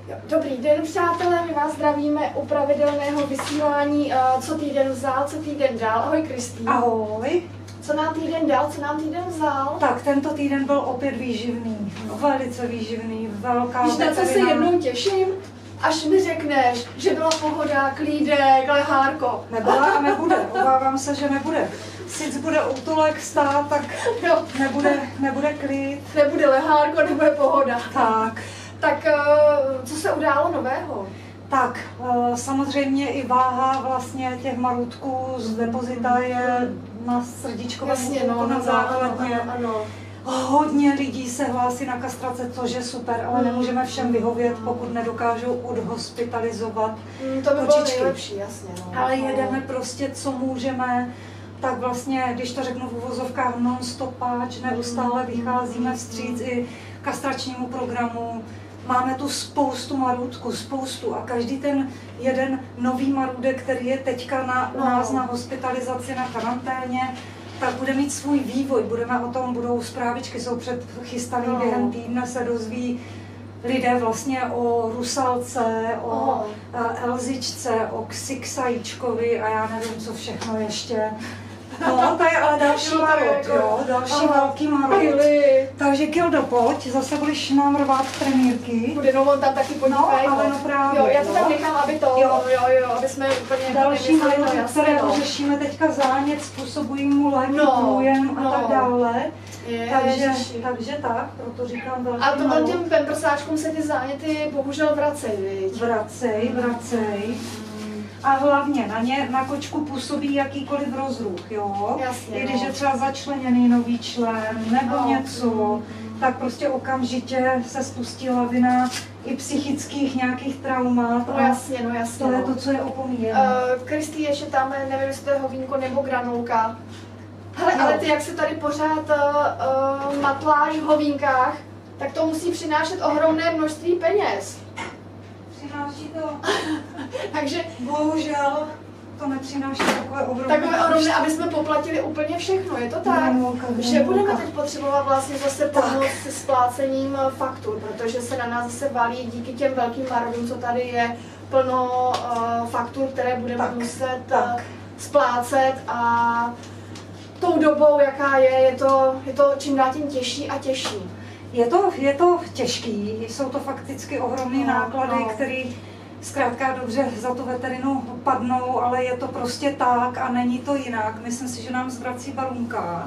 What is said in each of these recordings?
Dobrý den, přátelé, my vás zdravíme u pravidelného vysílání Co týden vzal, co týden dál. Ahoj, Kristýno. Ahoj. Co nám týden dal, co nám týden vzal? Tak, tento týden byl opět výživný, velice výživný, velká Víš, na co se jednou těším? Až mi řekneš, že byla pohoda, klídek, lehárko. Nebyla a nebude, obávám se, že nebude. Sice bude útulek stát, tak Jo. nebude klid. Nebude lehárko, nebude pohoda. Tak, co se událo nového? tak samozřejmě i váha vlastně těch marutků z depozita je na srdíčkovém útulku na základně. Ano. Hodně lidí se hlásí na kastrace, což je super, ale nemůžeme všem vyhovět, pokud nedokážou odhospitalizovat To by bylo kočičky. nejlepší, jasně. No. Ale jedeme prostě, co můžeme, tak vlastně, když to řeknu v uvozovkách, non-stopáč, neustále vycházíme vstříc i kastračnímu programu. Máme tu spoustu marutků, spoustu, a každý ten jeden nový marudek, který je teďka u nás na hospitalizaci, na karanténě, tak bude mít svůj vývoj, budou zprávičky, jsou předchystaný, během týdne se dozví lidé vlastně o rusalce, o elzičce, o ksixajíčkovi a já nevím, co všechno ještě. No, to je ale další marut, jo, další velký marut. Takže Kildo, pojď, zase budeš nám rvát trenýrky. Bude, no, on tam taky podívej. No, ale no právě. Jo, já to tam nechám, aby to, jo, aby jsme úplně další marut, kterého no. řešíme teďka zánět, způsobují mu léky, průjem a tak dále. Takže tak, proto říkám velký marut. A to marut. těm pemprsáčkům se ty záněty bohužel vracej, viď? Vracej. A hlavně na kočku působí jakýkoliv rozruch, jo? Jasně, i když je třeba začleněný nový člen nebo něco, tak prostě okamžitě se spustí lavina i psychických nějakých traumat. No jasně. To je to, co je opomíjené. Kristý, ještě tam, nevím, jestli to je hovínko nebo granulka. Hele, ale ty, jak se tady pořád matláš v hovínkách, tak to musí přinášet ohromné množství peněz. Přináší to. Takže bohužel to nepřináší takové ohromné, aby jsme poplatili úplně všechno, je to tak? Že budeme teď potřebovat vlastně zase pomoct s splácením faktur, protože se na nás zase valí díky těm velkým marudům, co tady je, plno faktur, které budeme muset splácet, a tou dobou, jaká je to čím dál tím těžší a těžší. Je to těžký, jsou to fakticky ohromné náklady, které zkrátka dobře za tu veterinu padnou, ale je to prostě tak a není to jinak. Myslím si, že nám zvrací Barunka.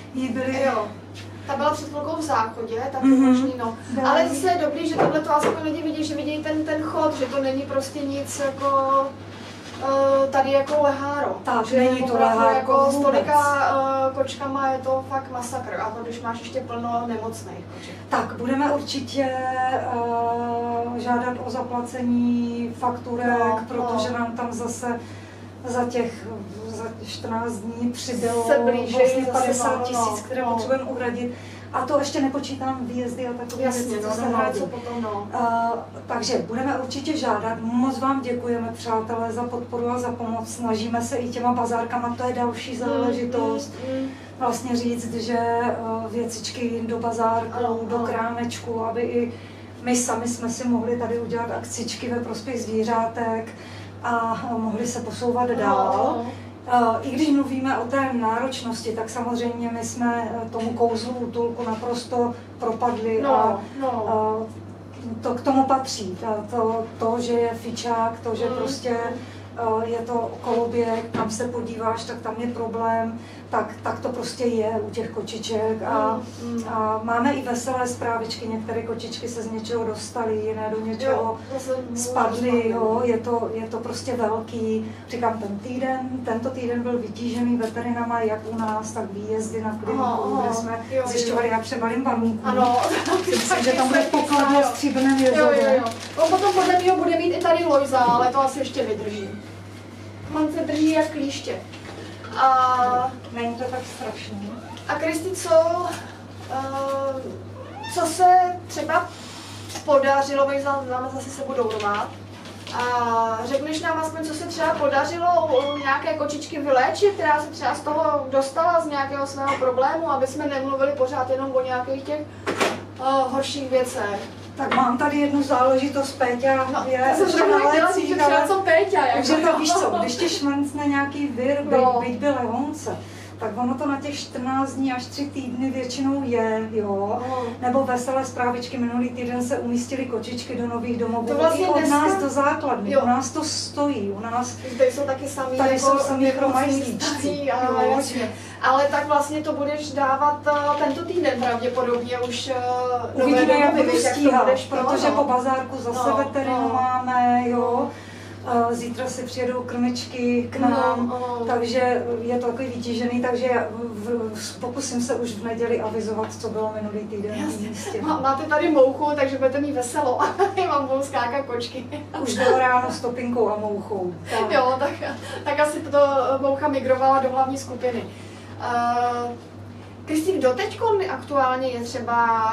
Ta byla před chvilkou v záchodě, tak to možný, no. Ale zase je dobrý, že tohle to aspoň lidi vidí, že vidí ten chod, že to není prostě nic jako tady jako leháro. Tak, není to leháro jako s tolika kočkama je to fakt masakr, a to když máš ještě plno nemocných koček. Tak, budeme určitě žádat o zaplacení fakturek, protože nám tam zase za 14 dní přibylo vlastně 50 000, které potřebujeme uhradit. A to ještě nepočítám výjezdy a takové věci, co se hradí. Takže budeme určitě žádat. Moc vám děkujeme, přátelé, za podporu a za pomoc. Snažíme se i těma bazárkama, to je další záležitost. Vlastně říct, že věcičky do bazárku, do krámečku, aby i my sami jsme si mohli tady udělat akcičky ve prospěch zvířátek a mohli se posouvat dál. I když mluvíme o té náročnosti, tak samozřejmě my jsme tomu kouzlu útulku naprosto propadli a to k tomu patří. To, že je fičák, to, že prostě je to koloběh, tam se podíváš, tak tam je problém, tak to prostě je u těch kočiček. A máme i veselé zprávičky, některé kočičky se z něčeho dostaly, jiné do něčeho spadly, je to prostě velký. Říkám, tento týden byl vytížený veterinama, jak u nás, tak výjezdy na kliniku, kde jsme zjišťovali, jak přebalím Barunku. Myslím, že tam bude poklad na Stříbrném jezeře. On potom podle mě bude mít i tady Lojza, ale to asi ještě vydrží. On se drží jak klíště. Není to tak strašný. A Kristi, co se třeba podařilo, máme zase se budou rvát, a řekneš nám aspoň, co se třeba podařilo nějaké kočičky vyléčit, která se třeba z toho dostala z nějakého svého problému, aby jsme nemluvili pořád jenom o nějakých těch horších věcech. Tak mám tady jednu záležitost, Péťa je už na lécích, ale co Péťa, jako, to víš co, když ti šmrncne nějaký vir, byť by lehonce, tak ono to na těch 14 dní až 3 týdny většinou je, jo. Nebo veselé zprávičky, minulý týden se umístily kočičky do nových domovů, vlastně i od dneska... nás do základny, u nás to stojí, u nás... Tady jsou taky samý, tady jako jsou samý chromajzlíčci. Ale tak vlastně to budeš dávat tento týden pravděpodobně už uvidíme, jak budu stíhat, protože po bazárku zase veterinu máme, jo. Zítra si přijedou krmičky k nám, takže je to takový vytížený, takže pokusím se už v neděli avizovat, co bylo minulý týden. Máte tady mouchu, takže budete mít veselo. Mám budou skákat kočky. Už bylo ráno s topinkou a mouchou. Tak. Jo, tak asi to moucha migrovala do hlavní skupiny. Kristýn, doteď aktuálně je třeba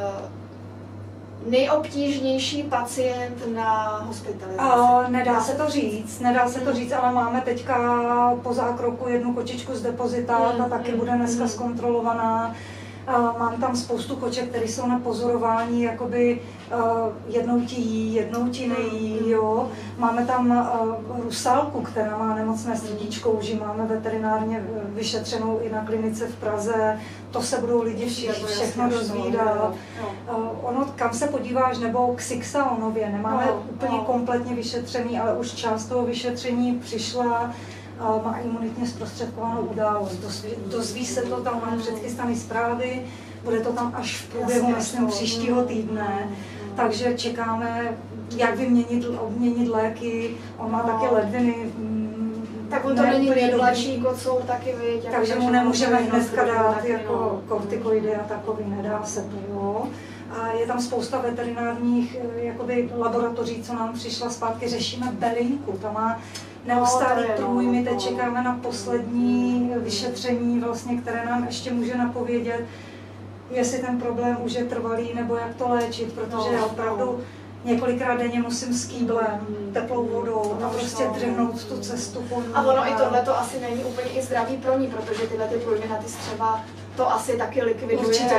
nejobtížnější pacient na hospitalizaci? Nedá se to říct, ale máme teďka po zákroku jednu kočičku z depozita, ta taky bude dneska zkontrolovaná. Mám tam spoustu koček, které jsou na pozorování, jakoby jednou ti jí, jednou ti nejí, jo. Máme tam rusálku, která má nemocné srdíčko, už ji máme veterinárně vyšetřenou i na klinice v Praze. To se budou lidi všechno dozvídat. Ono, kam se podíváš, nebo Xixaonově, nemáme úplně kompletně vyšetřený, ale už část toho vyšetření přišla. Má imunitně zprostředkovanou událost. Dozví se to, tam mám předchystané zprávy, bude to tam až v průběhu, myslím, příštího týdne. Takže čekáme, jak obměnit léky, on má taky ledviny. Tak on to není nejmladší kocour taky, viď? Takže mu nemůžeme hnedka dát jako kortikoidy a takový, nedá se to, jo. A je tam spousta veterinárních jakoby, laboratoří, co nám přišla zpátky, řešíme belinku, ta má neustálý průjmy, teď čekáme na poslední vyšetření, vlastně, které nám ještě může napovědět, jestli ten problém už je trvalý, nebo jak to léčit, protože já opravdu několikrát denně musím s kýblem, teplou vodou a prostě dřevnout tu cestu po ní. A ono i tohle to asi není úplně i zdravý pro ní, protože tyhle ty průjmy na ty střeva to asi taky likviduje. Určitě.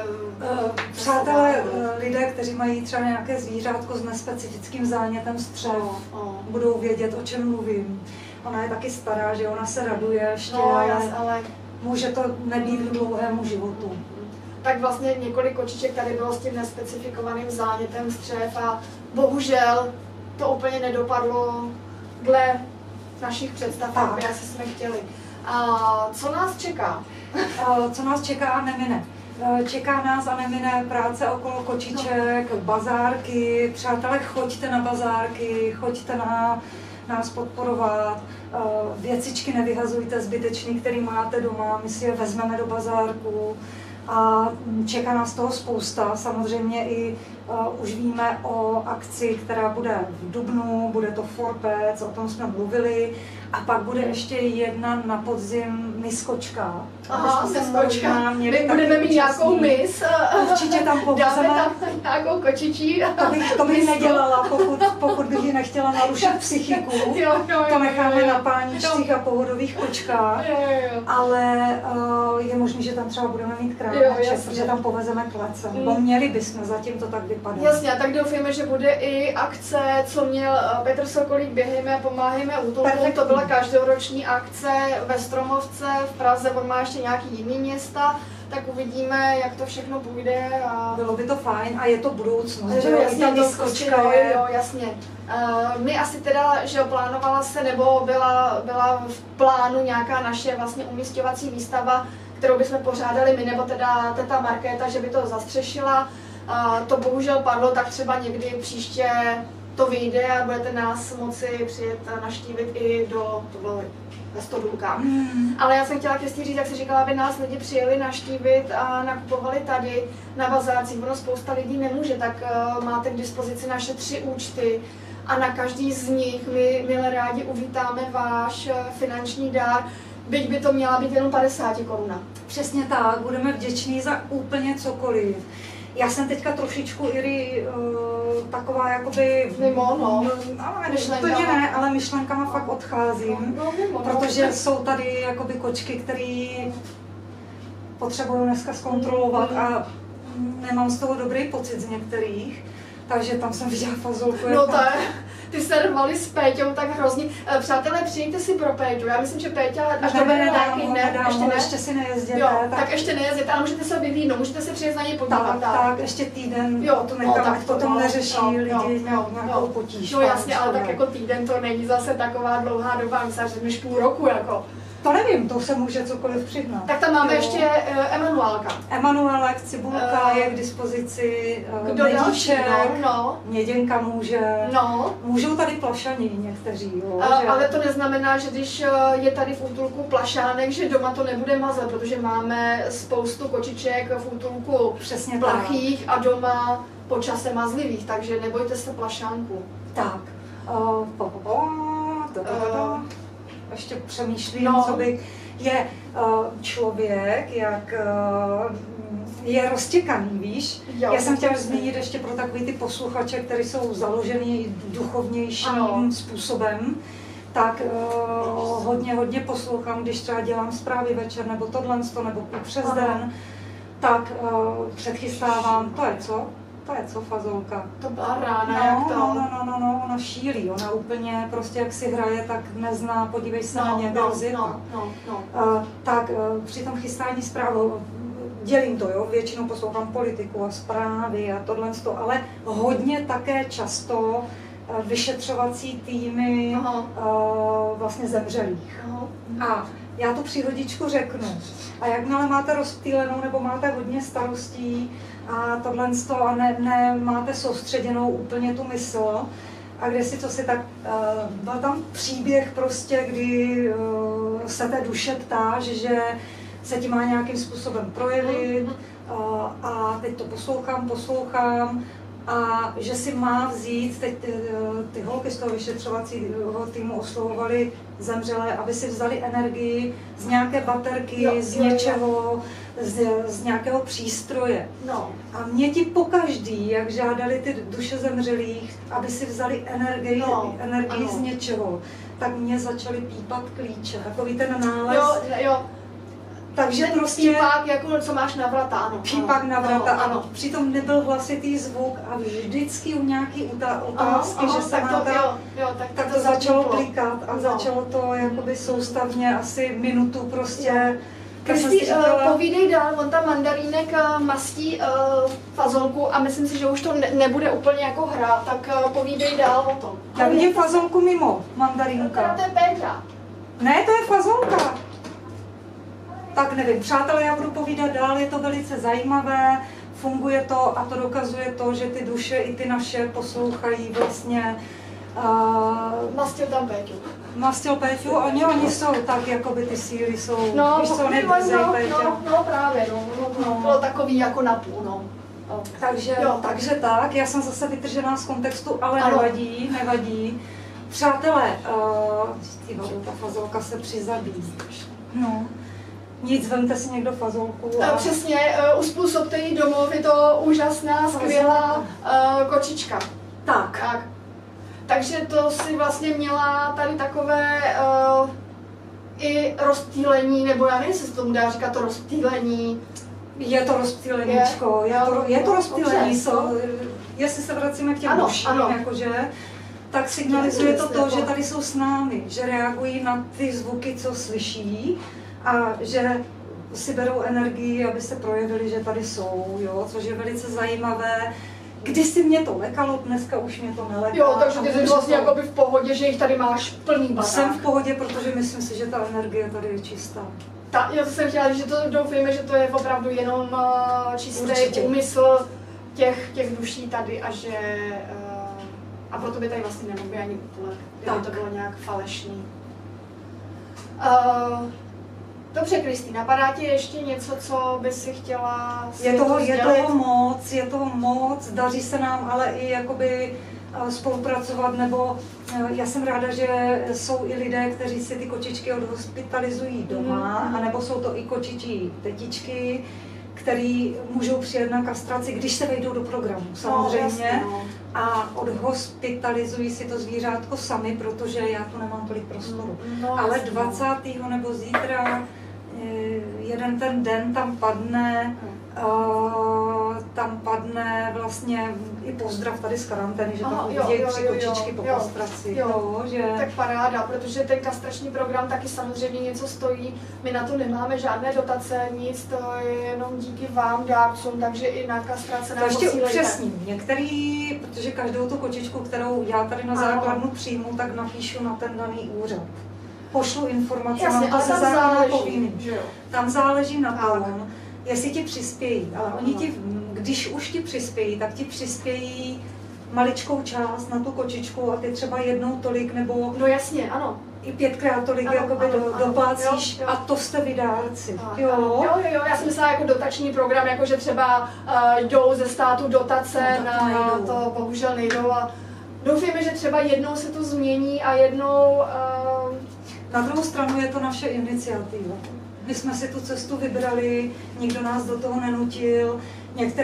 Přátelé, lidé, kteří mají třeba nějaké zvířátko s nespecifickým zánětem střev, budou vědět, o čem mluvím. Ona je taky stará, že ona se raduje ještě, ale může to nebýt k dlouhému životu. Tak vlastně několik kočiček tady bylo s tím nespecifikovaným zánětem střev a bohužel to úplně nedopadlo dle našich představ, jak asi jsme chtěli. A co nás čeká? Co nás čeká a nemine? Čeká nás a nemine práce okolo kočiček, bazárky. Přátelé, choďte na bazárky, choďte nás podporovat. Věcičky nevyhazujte zbytečný, který máte doma, my si je vezmeme do bazárku. A čeká nás toho spousta. Samozřejmě i už víme o akci, která bude v dubnu, bude to For Pets, o tom jsme mluvili. A pak bude ještě jedna na podzim miskočka. Aha, miskočka. My budeme mít nějakou mis. Určitě tam povezeme. Dáme tam nějakou kočičí. To bych nedělala, pokud bych ji nechtěla narušit psychiku. To necháme na páničcích a pohodových kočkách. Ale je možné, že tam třeba budeme mít krámeček, protože tam povezeme klece. Bo měli bychom, zatím to tak vypadá. Jasně, tak doufáme, že bude i akce, co měl Petr Sokolík, Běhejme a pomáhejme útulkům. To byla každoroční akce ve Stromovce, v Praze, on má ještě nějaký jiný města, tak uvidíme, jak to všechno půjde. A... Bylo by to fajn a je to budoucnost, že jo, jasně, jo, jasně. My asi teda, že plánovala se, nebo byla v plánu nějaká naše vlastně umísťovací výstava, kterou bychom pořádali my, nebo teda teta Markéta, že by to zastřešila. To bohužel padlo, tak třeba někdy příště to vyjde a budete nás moci přijet navštívit i to bylo ve Stodůlkách. Ale já jsem chtěla Kristý říct, jak jsi říkala, aby nás lidi přijeli navštívit a nakupovali tady na bazárcích. Ono spousta lidí nemůže, tak máte k dispozici naše 3 účty a na každý z nich my milé rádi uvítáme váš finanční dár. Byť by to měla být jenom 50 koruna. Přesně tak, budeme vděční za úplně cokoliv. Já jsem teďka trošičku, Iri, taková jakoby... Mimo, no. Úplně ne, ale myšlenkama fakt odcházím, protože jsou tady jakoby kočky, které potřebuju dneska zkontrolovat a nemám z toho dobrý pocit z některých, takže tam jsem viděla fazolku. No tak, ty se rvali s Péťou tak hrozně. Přátelé, přijďte si pro Péťu, já myslím, že Péťa až to bude nějaký ještě si nejezděte. Jo, tak ještě nejezděte, ale můžete se vyvíjet, můžete se přijet na ně podívat. Tak, ještě týden, potom neřeší lidi nějakou potíž. No jasně, ale tak jako týden to není zase taková dlouhá doba, myslím, že než půl roku jako. To nevím, to se může cokoliv přiznat. Tak tam máme ještě Emanuálka. Emanuálek, Cibulka je k dispozici, Medíček, Měděnka může. Můžou tady plašani někteří, jo. Ale to neznamená, že když je tady v útulku plašánek, že doma to nebude mazat, protože máme spoustu kočiček v útulku plachých a doma po čase mazlivých, takže nebojte se plašánku. Tak. Ještě přemýšlím, co by je člověk, jak je roztěkaný, víš? Já jsem chtěla zmínit ještě pro takový ty posluchače, kteří jsou založený duchovnějším způsobem, tak hodně poslouchám, když třeba dělám zprávy večer, nebo tohle, nebo přes den, tak předchystávám, to je co fazolka? To byla rána, jak to? No, ona šílí, ona úplně prostě jak si hraje, tak nezná, podívej se na mě, tak při tom chystání zprávu dělím to, jo, většinou poslouchám politiku a zprávy a tohle, ale hodně také často vyšetřovací týmy vlastně zemřelých. A já tu příhodičku řeknu. A jakmile máte rozptýlenou nebo máte hodně starostí a tohle a nemáte soustředěnou úplně tu mysl, a kde si to si tak, byl tam příběh prostě, kdy se té duše ptáš, že se ti má nějakým způsobem projevit a teď to poslouchám a že si má vzít, teď ty holky z toho vyšetřovacího týmu oslovovali zemřelé, aby si vzali energii z nějaké baterky, z něčeho, z nějakého přístroje. A mě ti pokaždý, jak žádali ty duše zemřelých, aby si vzali energii z něčeho, tak mě začaly pípat klíče, takový ten nález. Takže ten prostě pípák, jako co máš na vrata, ano. Pípák na vrata, ano. Přitom nebyl hlasitý zvuk a vždycky u nějaký otázky, že se má tak to začalo klikat a začalo to jakoby soustavně asi minutu prostě. Kristý, povídej dál, on tam mandarínek mastí fazolku a myslím si, že už to nebude úplně jako hra, tak povídej dál o tom. Já vidím fazolku mimo mandarínka. To je Péťa. Ne, to je fazolka. Tak nevím, přátelé, já budu povídat dál, je to velice zajímavé, funguje to a to dokazuje to, že ty duše i ty naše poslouchají vlastně. Mastil tam Péťu. Mastil Péťu, oni jsou tak, jako by ty síly jsou, víš co, Péťa. No právě, bylo takový jako napůl, Takže tak, já jsem zase vytržená z kontextu, ale nevadí. Přátelé, ta fazolka se přizabíjí. No. Nic, vemte si někdo fazolku. Přesně, uspůsobte jí domov, je to úžasná, skvělá kočička. Tak. Takže to si vlastně měla tady takové i rozptýlení, nebo já nevím, jestli se tomu dá říkat to rozptýlení. Je to rozptýleníčko, je to rozptýlení, jestli se vracíme k těm duším, jakože, tak signalizuje to, že tady jsou s námi, že reagují na ty zvuky, co slyší, a že si berou energii, aby se projevili, že tady jsou, jo, což je velice zajímavé. Kdysi mě to lekalo, dneska už mě to neleká. Jo, takže ty jsi vlastně jakoby v pohodě, že jich tady máš plný barák. Jsem v pohodě, protože myslím si, že ta energie tady je čistá. Já jsem chtěla, že to doufujeme, že to je opravdu jenom čistý úmysl těch duší tady a že... A proto by tady vlastně nemohl být ani útulek, kdyby to bylo nějak falešný. Dobře, Kristý, napadá ti ještě něco, co by si chtěla je toho moc, daří se nám ale i jakoby spolupracovat, nebo já jsem ráda, že jsou i lidé, kteří si ty kočičky odhospitalizují doma, anebo jsou to i kočičí tetičky, který můžou přijet na kastraci, když se vejdou do programu, samozřejmě. A odhospitalizují si to zvířátko sami, protože já tu nemám tolik prostoru. Ale 20. nebo zítra jeden ten den tam padne tam padne vlastně i pozdrav tady z karantény, že tam uvidějí 3 kočičky po kastraci. Že... Tak paráda, protože ten kastrační program taky samozřejmě něco stojí. My na to nemáme žádné dotace, nic, to je jenom díky vám, dárcům, takže i na kastrace nám posílejte. To ještě upřesním. Některý, protože každou tu kočičku, kterou já tady na základnu přijmu, tak napíšu na ten daný úřad. Pošlu informace, jasně, mám to se zákona povinný. Tam záleží na tom, jestli ti přispějí, ale oni ti, když už ti přispějí, tak ti přispějí maličkou část na tu kočičku a ty třeba jednou tolik nebo no jasně, ano. I 5krát tolik doplácíš a to jste vy dárci. Jo, já jsem myslela jako dotační program, jako že třeba jdou ze státu dotace na to, bohužel nejdou a doufejme, že třeba jednou se to změní a jednou... Na druhou stranu je to naše iniciativa. My jsme si tu cestu vybrali, nikdo nás do toho nenutil, některé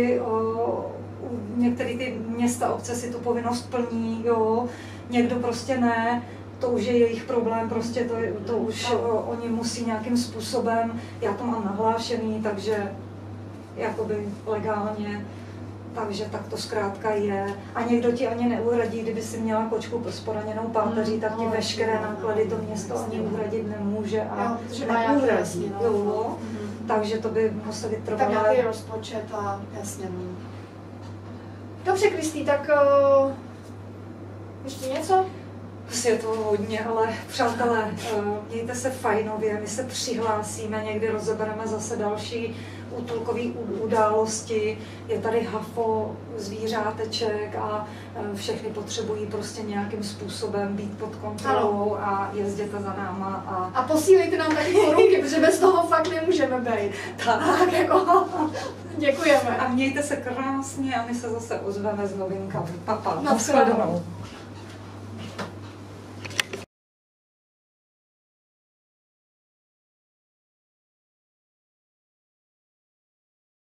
ty města, obce si tu povinnost plní, někdo prostě ne, to už je jejich problém, prostě to už oni musí nějakým způsobem, já to mám nahlášený, takže jakoby legálně, takže tak to zkrátka je. A někdo ti ani neuhradí, kdyby si měla kočku s poraněnou páteří, tak ti veškeré náklady to město ani uhradit nemůže a neuhradí. Takže to by museli trvat. Tak nějaký rozpočet a jasně. Dobře, Kristý, tak ještě něco? Je to hodně, ale přátelé, mějte se fajnově, my se přihlásíme, někdy rozebereme zase další útulkové události, je tady hafo zvířáteček a všechny potřebují prostě nějakým způsobem být pod kontrolou a jezděte za náma. A posílejte nám taky korunky, protože bez toho fakt nemůžeme být. Tak jako, děkujeme. A mějte se krásně a my se zase ozveme s novinkami. Papa, nashledanou.